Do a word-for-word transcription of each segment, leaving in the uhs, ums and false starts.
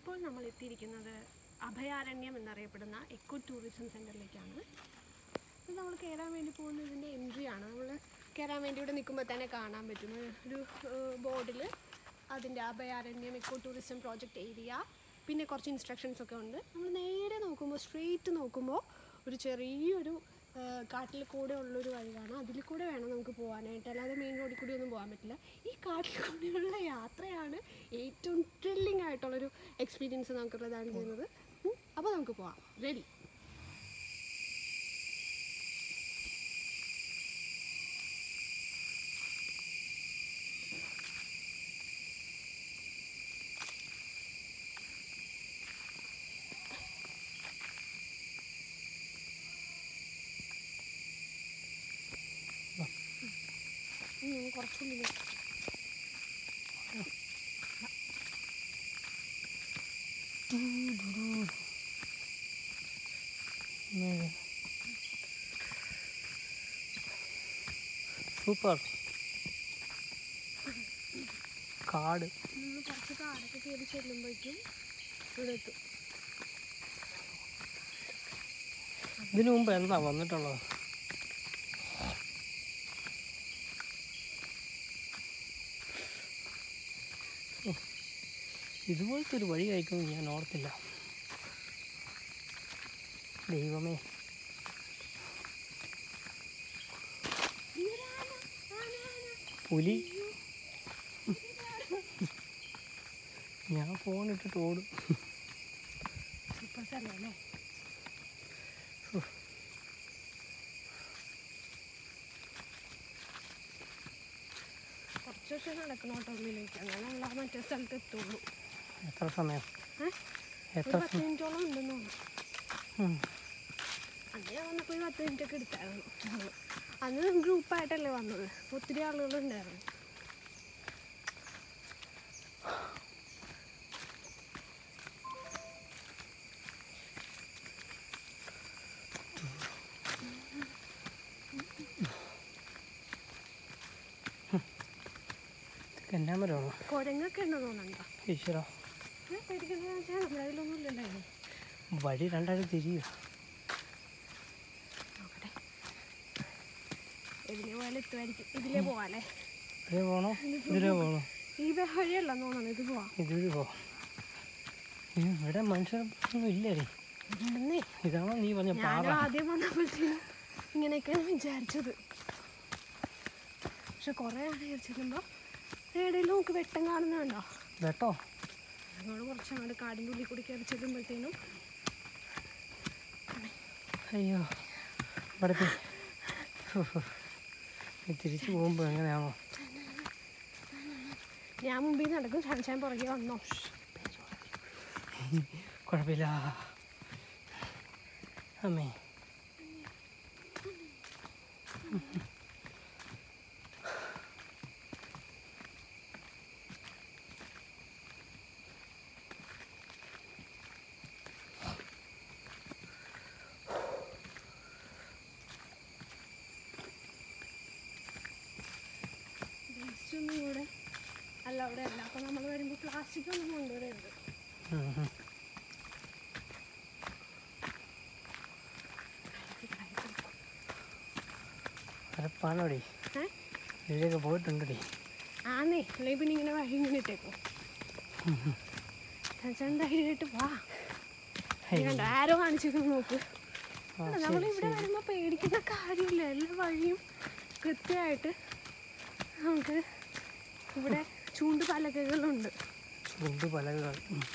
ഇപ്പോൾ നമ്മൾ എത്തിയിരിക്കുന്നത് അഭയാരണ്യം എന്നറിയപ്പെടുന്ന എക്കോ ടൂറിസം സെൻ്ററിലേക്കാണ്. ഇത് നമ്മൾ കയറാൻ വേണ്ടി പോകുന്ന ഇതിൻ്റെ എൻട്രിയാണ്. നമ്മൾ കയറാൻ വേണ്ടി ഇവിടെ നിൽക്കുമ്പോൾ തന്നെ കാണാൻ പറ്റും ഒരു ബോർഡിൽ അതിൻ്റെ Abhayaranyam eco tourism project area, പിന്നെ കുറച്ച് ഇൻസ്ട്രക്ഷൻസ് ഒക്കെ ഉണ്ട്. നമ്മൾ നേരെ നോക്കുമ്പോൾ സ്ട്രെയിറ്റ് നോക്കുമ്പോൾ ഒരു ചെറിയൊരു കാട്ടിൽ കൂടെ ഉള്ളൊരു വഴിയാണ്. അതിൽ കൂടെ വേണം നമുക്ക് പോകാനായിട്ട്, അല്ലാതെ മെയിൻ റോഡിൽ കൂടി ഒന്നും പോകാൻ പറ്റില്ല. ഈ കാട്ടിൽ കൂടെയുള്ള യാത്രയാണ് ഏറ്റവും ത്രില്ലിംഗ് ആയിട്ടുള്ളൊരു എക്സ്പീരിയൻസ് നമുക്ക് പ്രദാനം ചെയ്യുന്നത്. അപ്പോൾ നമുക്ക് പോകാം. റെഡി? കുറച്ചുള്ളിൽ സൂപ്പർ കാട്. കുറച്ച് കാടൊക്കെ കയറി ചെല്ലുമ്പോഴേക്കും ഇവിടെ എത്തും. ഇതിനു മുമ്പ് എന്താ വന്നിട്ടുള്ളത്? ഇതുപോലത്തെ ഒരു വഴി കഴിക്കുമെന്ന് ഞാൻ ഓർത്തില്ല. ദൈവമേ, പുലി! ഞാൻ ഫോണിട്ടിട്ട് ഓടും. കുറച്ച് ദിവസം നടക്കണോട്ടോ ഉള്ളിലേക്ക്, അങ്ങനെ നമ്മൾ മറ്റേ സ്ഥലത്ത് എത്തുള്ളൂ. എത്ര സമയം? എത്ര പത്ത് മിനിറ്റോളം ഉണ്ടെന്ന് തോന്നുന്നു. അന്ന് ഞാൻ വന്നപ്പോൾ ഒരു പത്ത് മിനിറ്റ് ഒക്കെ എടുത്തായിരുന്നു. അന്ന് ഗ്രൂപ്പായിട്ടല്ലേ വന്നത്, ഒത്തിരി ആളുകളുണ്ടായിരുന്നു. കുരങ്ങൊക്കെ ഉണ്ടോ തോന്നുന്നുണ്ടോ? ഈശ്വര, നമ്മുടെ അതിലൊന്നും ഇല്ലണ്ടായിരുന്നു. വഴി രണ്ടായിട്ട് തിരിയോ? നോക്കട്ടെ, ഇതിലേ പോയാലും എത്തുമായിരിക്കും. ഇതിലേ പോവാല്ലേ? ഇതിലേ പോകണോ? ഇതിലേ പോകണോ? ഈ വഴിയല്ല തോന്നുന്നു, ഇത് പോവാം. ഇതിൽ പോവാം. ഇവിടെ മനുഷ്യരൊന്നും ഇല്ലേ? ഇതാണോ നീ പറഞ്ഞ പാറ? ആദ്യം വന്നപ്പോഴത്തേനും ഇങ്ങനെയൊക്കെയാണ് വിചാരിച്ചത്. പക്ഷെ കുറേ ആൾ ചെല്ലുമ്പോൾ എവിടെയെങ്കിലും നമുക്ക് വെട്ടം കാണുന്നുണ്ടോ? വെട്ടോ? ഞങ്ങൾ കുറച്ച് അങ്ങോട്ട് കാടിൻ്റെ ഉള്ളിൽ കൂടി കയറി ചെല്ലുമ്പോഴത്തേനും അയ്യോ ഇവിടെ തിരിച്ചു പോകുമ്പോൾ എങ്ങനെയാണോ? ഞാൻ മുമ്പിൽ നടക്കും, ഷാൻഷാൻ പുറകെ വന്നോ. കുഴപ്പമില്ല അമ്മേ. ഒന്നും കൂടെ അല്ല, അവിടെ അല്ല. അപ്പോൾ നമ്മൾ വരുമ്പോൾ പ്ലാസ്റ്റിക് ഒന്നും കൊണ്ടുവരരുത്. അരപ്പാണോടി? ഇതിലേക്ക് പോയിട്ടുണ്ടടി? ആന്നേ, അല്ലെങ്കിൽ പിന്നെ ഇങ്ങനെ വഴി ഇങ്ങനെ ഇട്ടേക്കോ. ധൈര്യമായിട്ട് വാ. കണ്ട ആരോ കാണിച്ചേക്കുന്നു നോക്ക്. നമ്മളിവിടെ വരുമ്പോൾ പേടിക്കുന്ന കാര്യമില്ല. എല്ലാ വഴിയും കൃത്യമായിട്ട് നമുക്ക് ഇവിടെ ചൂണ്ടുപലകകളുണ്ട്. ചൂണ്ടുപലകകൾ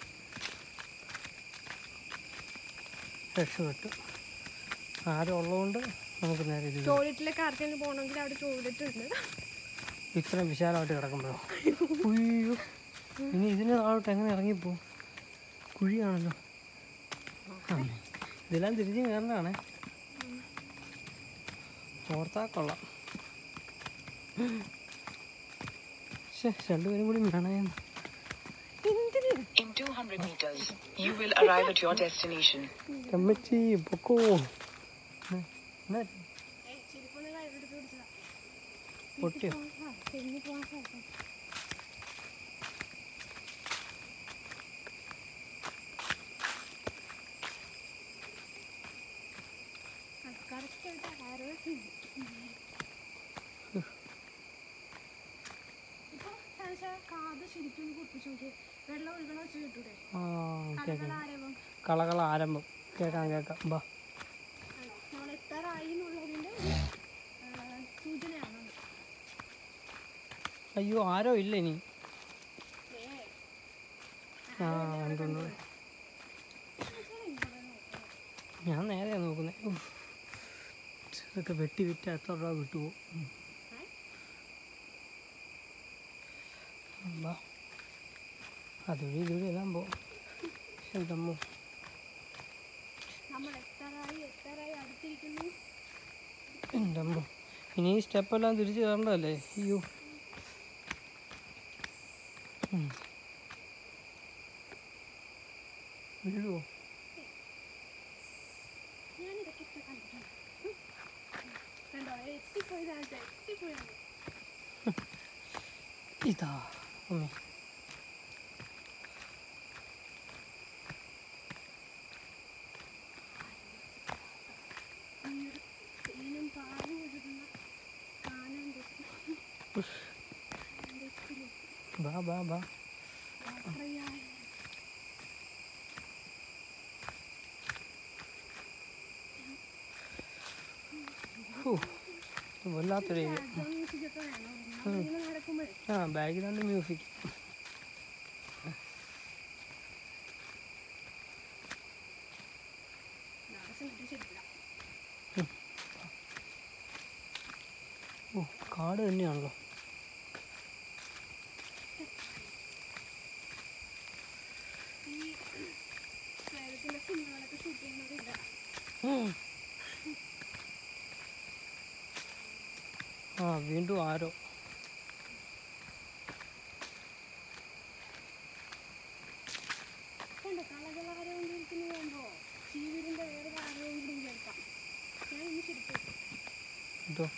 രക്ഷപ്പെട്ടു. ആരും ഉള്ളതുകൊണ്ട് നമുക്ക് നേരെ ടോയ്ലറ്റിലേക്ക് ആർക്കെങ്കിലും പോകണമെങ്കിൽ അവിടെ ടോയ്ലറ്റ് ഉണ്ട്. ഇത്രയും വിശാലമായിട്ട് കിടക്കുമ്പോഴോ? അയ്യോ, ഇനി ഇതിന് താഴോട്ട് എങ്ങനെ ഇറങ്ങിപ്പോവും? കുഴിയാണല്ലോ. ഇതെല്ലാം തിരിഞ്ഞ് കയറുന്നതാണേ. ഓർത്താ കൊള്ളാം. രണ്ടുപേരും കൂടി വേണമായിരുന്നു. In two hundred meters, you will arrive at your destination. അമ്മച്ചി പൊക്കോ. പൊട്ടിയോ? ശരിക്കും കുറിപ്പിച്ച് നോക്കി വെള്ളം ഒഴുകണ വെച്ച് കിട്ടൂടെ ആ കേൾക്കാം. ആരവം കളകള ആരംഭം കേൾക്കാം കേൾക്കാം. ബാ നമ്മൾ എത്താറായി എന്നുള്ളതിൻ്റെ ഒരു സൂചനയാണത്. അയ്യോ ആരോ ഇല്ല ഇനി. ആ ഉണ്ട് ഉണ്ട്. ഞാൻ നേരെയാണ് നോക്കുന്നത്. ഇതൊക്കെ വെട്ടി വിറ്റ് എത്ര രൂപ കിട്ടുമോ? ബാ അതുവഴി ഇതുവഴി എല്ലാം പോകും. എന്തമ്മോ നമ്മൾ എത്താറായി എത്താറായി അടുത്തിരിക്കുന്നു. എന്തമ്മോ ഇനി ഈ സ്റ്റെപ്പെല്ലാം തിരിച്ച് കയറേണ്ടതല്ലേ? അയ്യോ വീഴുവോ? ഞാനിതൊക്കെ ഇത്ര കണ്ടിട്ടുണ്ട്. കണ്ടോ എത്തിപ്പോയതാണ് എത്തിപ്പോയാണ്. ഇതാ അമ്മേ തേനും പാലും ഒഴുകുന്ന കാനം ബാ ബാ ബാ യാത്രയായി. വല്ലാത്തൊരു മ്യൂസിക്കൊക്കെ വേണം ഇങ്ങനെ നടക്കുമ്പോഴേ. ആ ബാക്ക്ഗ്രൗണ്ട് മ്യൂസിക്. ഓ കാട് തന്നെയാണല്ലോ. ഈ കേരളത്തിലെ സിനിമകളൊക്കെ ഷൂട്ട് ചെയ്യുന്നതില്ല. ആ വീണ്ടും ആരോ. കണ്ടോ കളകളാരം കൊണ്ടിരിക്കുന്നു പോകുമ്പോ ജീവിതത്തിന്റെ വേറെ ആരോഗ്യം കേൾക്കാം. ഞാൻ ഇന്ന് ശരിക്കും എന്തോ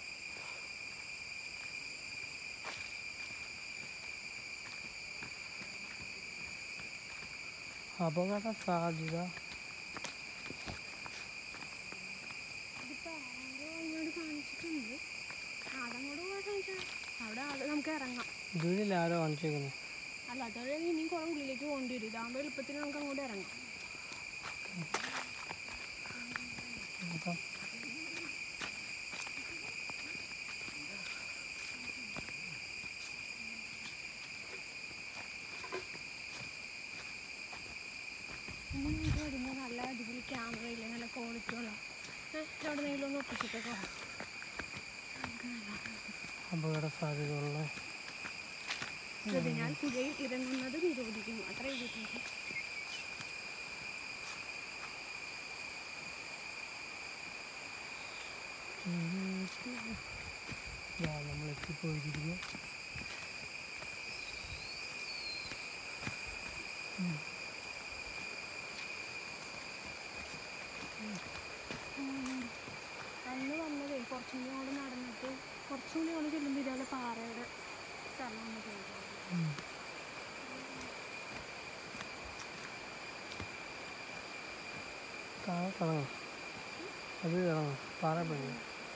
അപകട സാധ്യത. ഇതിപ്പോ ആരോ അങ്ങോട്ട് കാണിച്ചിട്ടുണ്ട്. അതങ്ങോട്ട് പോകാൻ കാണിച്ചാൽ അവിടെ ആള് നമുക്ക് ഇറങ്ങാം. ഇതുവഴിയിൽ ആരോ കാണിച്ചേക്കുന്നത്. അല്ല അതുവഴി ഇനിയും കുറെ ഉള്ളിലേക്ക് പോകേണ്ടി വരും. ഇതാകുമ്പോൾ എളുപ്പത്തിൽ നമുക്ക് അങ്ങോട്ട് ഇറങ്ങാം. നോക്കാം. ഇനി നമുക്ക് വരുമ്പോൾ നല്ല അടിപൊളി ക്യാമറയില്ലേ നല്ല ക്വാളിറ്റിയുള്ള എവിടെ നിന്നെങ്കിലും ഒന്ന് ഒപ്പിച്ചിട്ടൊക്കെ പോകാം. അപകട സാധ്യതയുള്ള അതിനാൽ പുഴയിൽ ഇറങ്ങുന്നത് നിരോധിക്കുന്നു. അത്ര എഴുതിയിട്ടുണ്ട്. നമ്മൾ എത്തിപ്പോയിരിക്കുന്നു. അന്ന് വന്നതേ കുറച്ചും കൂടി അവിടെ നടന്നിട്ട് കുറച്ചും കൂടി അവിടെ ചെല്ലുമ്പോൾ ഇതേപോലെ പാറയുടെ സ്ഥലം ഒന്ന് പോയി. താഴെ കിടങ്ങും. അത് കിടങ്ങും പാറ പണി.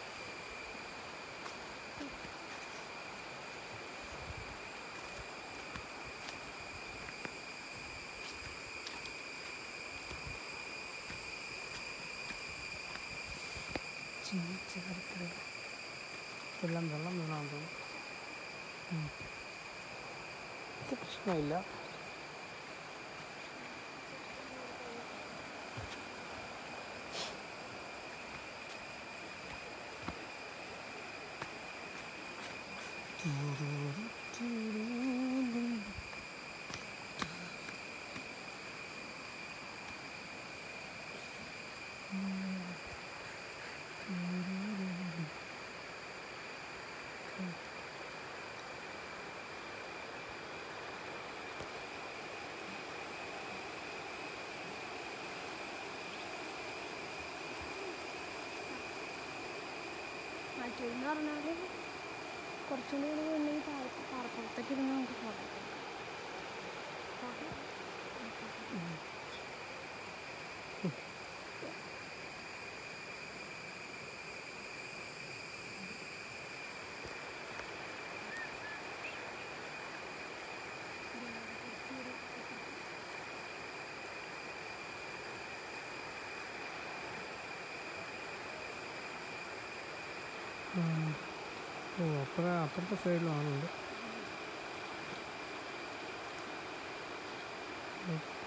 എല്ലാം വെള്ളം വീണാന്ന് തോന്നുന്നു. ഇത് പ്രശ്നമില്ല. മറ്റേന്ന് പറഞ്ഞാൽ കുറച്ചും കൂടി ഉണ്ടെങ്കിൽ പാറപ്പുറത്തേക്ക് ഇരുന്ന് നമുക്ക് പോകാം. ഓ അപ്പുറം അപ്പുറത്തെ സൈഡിലും ആളുണ്ട്.